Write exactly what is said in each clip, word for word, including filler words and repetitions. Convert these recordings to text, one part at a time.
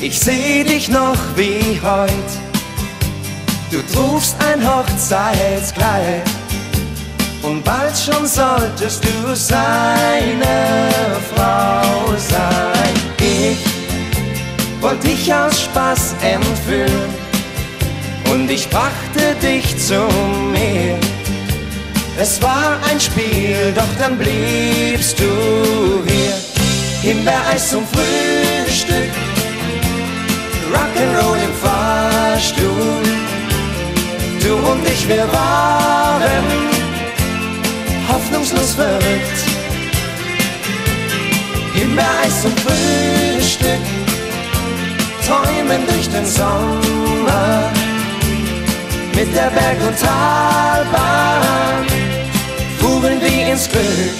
Ich seh dich noch wie heut. Du trugst ein Hochzeitskleid und bald schon solltest du seine Frau sein. Ich wollte dich aus Spaß entführen und ich brachte dich zu mir. Es war ein Spiel, doch dann bliebst du hier. Himbeereis zum Frühstück, Rock'n'Roll im Fahrstuhl. Du und ich, wir waren hoffnungslos verrückt. Himbeereis zum Frühstück, träumen durch den Sommer. Mit der Berg- und Talbahn fuhren wir ins Glück.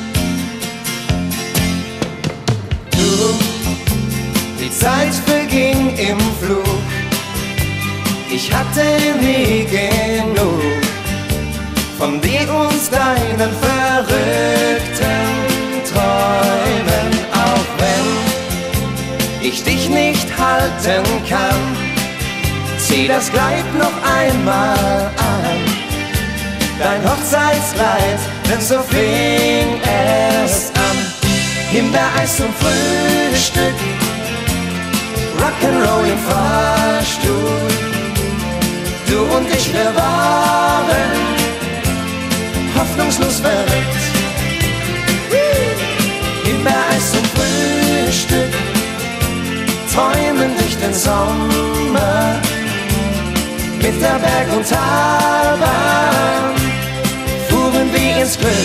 Du, die Zeit verging im Flug. Ich hatte nie genug von dir und deinen verrückten Träumen. Auch wenn ich dich nicht halten kann, zieh das Kleid noch einmal an, dein Hochzeitskleid, denn so fing es an. Himbeereis zum Frühstück, Rock'n'Roll im Fahrstuhl. Du und ich, wir waren hoffnungslos verrückt. Himbeereis zum Frühstück, träumen durch den Sommer. Mit der Berg- und Talbahn fuhren wir ins Glück.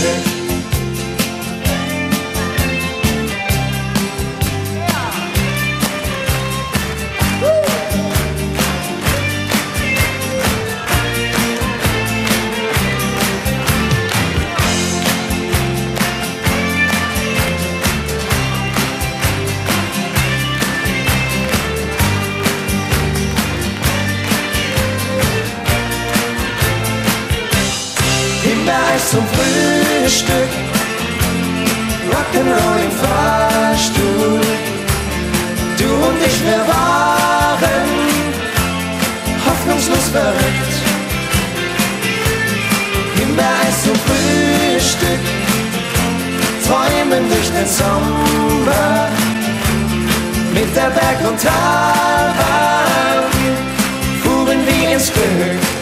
Himbeereis zum Frühstück, Rock'n'Roll im Fahrstuhl. Du und ich, wir waren hoffnungslos verrückt. Himbeereis zum Frühstück, träumen durch den Sommer. Mit der Berg- und Talbahn fuhren wir ins Glück.